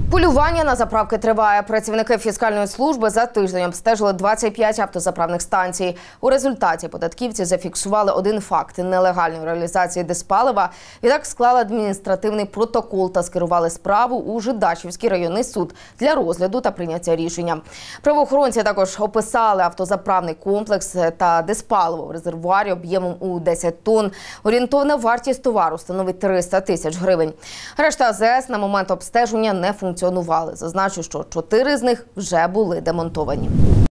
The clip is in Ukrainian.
Полювання на заправки триває. Працівники фіскальної служби за тиждень обстежили 25 автозаправних станцій. У результаті податківці зафіксували один факт – нелегальної реалізації дизпалива. Відтак склали адміністративний протокол та скерували справу у Жидачівський районний суд для розгляду та прийняття рішення. Правоохоронці також описали автозаправний комплекс та дизпаливо в резервуарі об'ємом у 10 тонн. Орієнтовна вартість товару становить 300 тисяч гривень. Решта АЗС на момент обстеження не функціонували. Зазначу, що 4 з них вже були демонтовані.